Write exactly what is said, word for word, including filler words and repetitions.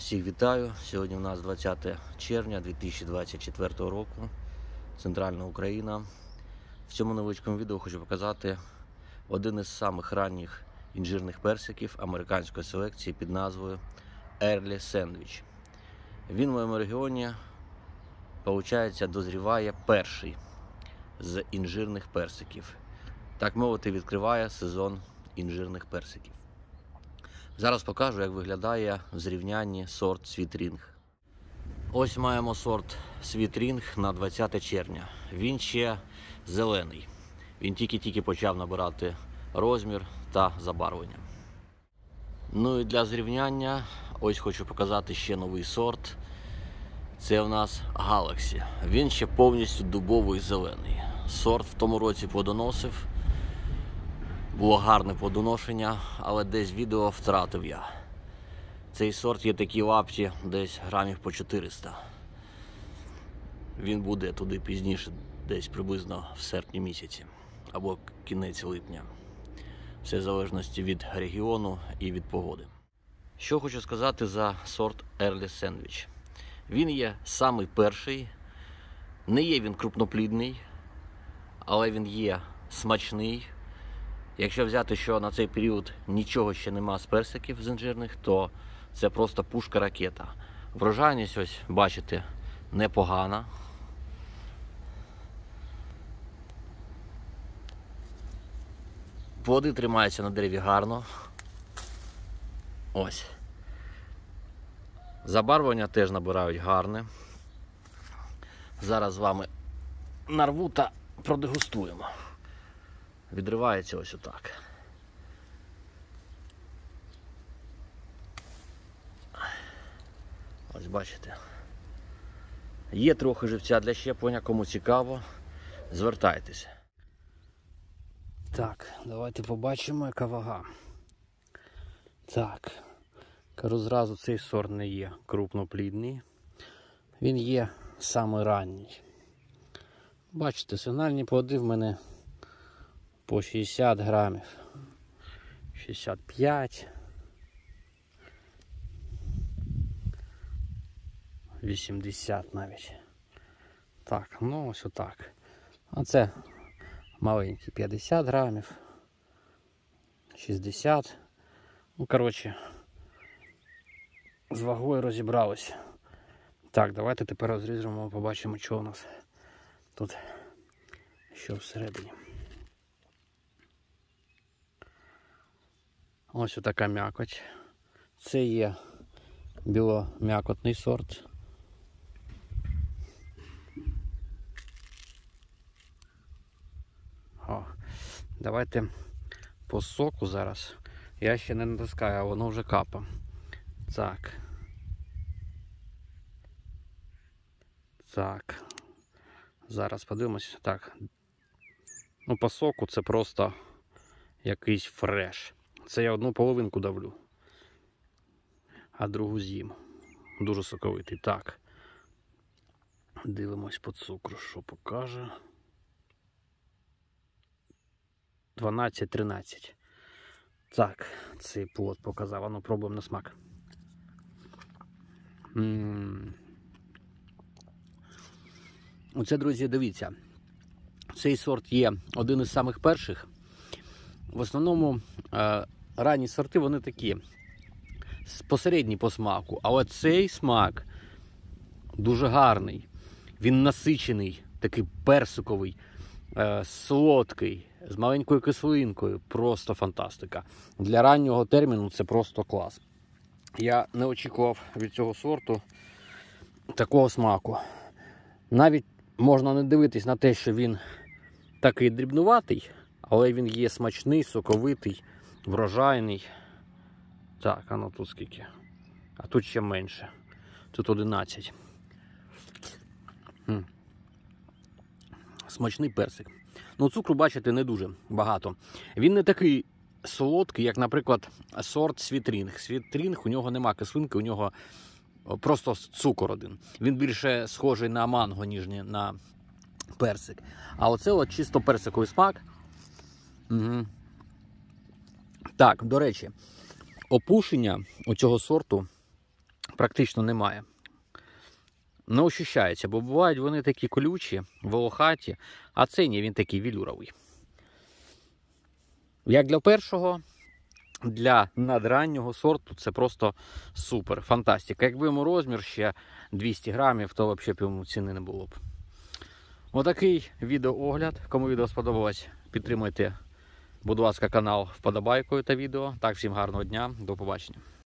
Всіх вітаю! Сьогодні у нас двадцяте червня дві тисячі двадцять четвертого року, Центральна Україна. В цьому невеличкому відео хочу показати один із самих ранніх інжирних персиків американської селекції під назвою Early Sandwich. Він в моєму регіоні, виходить, дозріває перший з інжирних персиків. Так мовити, відкриває сезон інжирних персиків. Зараз покажу, як виглядає в зрівнянні сорт Sweet Ring. Ось маємо сорт Sweet Ring на двадцяте червня. Він ще зелений. Він тільки-тільки почав набирати розмір та забарвлення. Ну і для зрівняння ось хочу показати ще новий сорт. Це у нас Galaxy. Він ще повністю дубовий зелений. Сорт в тому році плодоносив. Було гарне плодоношення, але десь відео втратив я. Цей сорт є такі лапті, десь грамів по чотириста. Він буде туди пізніше, десь приблизно в серпні місяці, або кінець липня. Все в залежності від регіону і від погоди. Що хочу сказати за сорт Early Sandwich. Він є самий перший, не є він крупноплідний, але він є смачний. Якщо взяти, що на цей період нічого ще нема з персиків з інжирних, то це просто пушка-ракета. Врожайність, ось, бачите, непогана. Плоди тримаються на дереві гарно. Ось. Забарвлення теж набирають гарне. Зараз з вами нарву та продегустуємо. Відривається ось отак. Ось бачите. Є трохи живця для щеплення, кому цікаво, звертайтеся. Так, давайте побачимо, яка вага. Так, кажу зразу, цей сорт не є крупноплідний. Він є саме ранній. Бачите, сигнальні плоди в мене по шістдесят грамів, шістдесят п'ять, вісімдесят навіть. Так, ну ось отак. А це маленький, п'ятдесят грамів, шістдесят. Ну, коротше, з вагою розібралися. Так, давайте тепер розріжемо, побачимо, що у нас тут, що всередині. Ось отака м'якоть. Це є білом'якотний сорт. О, давайте по соку зараз. Я ще не натискаю, а воно вже капа. Так. Так. Зараз подивимось. Так. Ну, по соку це просто якийсь фреш. Це я одну половинку давлю, а другу з'їм. Дуже соковитий. Так. Дивимось по цукру, що покаже. дванадцять-тринадцять. Так, цей плод показав. А ну, пробуємо на смак. М-м-м. Оце, друзі, дивіться. Цей сорт є один із самих перших. В основному е, ранні сорти, вони такі посередні по смаку, але цей смак дуже гарний. Він насичений, такий персиковий, е, солодкий, з маленькою кислинкою. Просто фантастика. Для раннього терміну це просто клас. Я не очікував від цього сорту такого смаку. Навіть можна не дивитись на те, що він такий дрібнуватий, але він є смачний, соковитий, врожайний. Так, а ну тут скільки? А тут ще менше. Тут одинадцять. М. Смачний персик. Ну, цукру, бачите, не дуже багато. Він не такий солодкий, як, наприклад, сорт Sweet Ring. Sweet Ring, у нього нема кислинки, у нього просто цукор один. Він більше схожий на манго, ніж на персик. А оце от чисто персиковий смак. Угу. Так, до речі, опушення у цього сорту практично немає. Не ощущається, бо бувають вони такі колючі, волохаті, а цей ні, він такий вілюровий. Як для першого, для надраннього сорту це просто супер, фантастика. Якби йому розмір ще двісті грамів, то взагалі б йому ціни не було б. Отакий відеоогляд. Кому відео сподобалось, підтримуйте, будь ласка, канал вподобайкою та відео. Так, всім гарного дня, до побачення.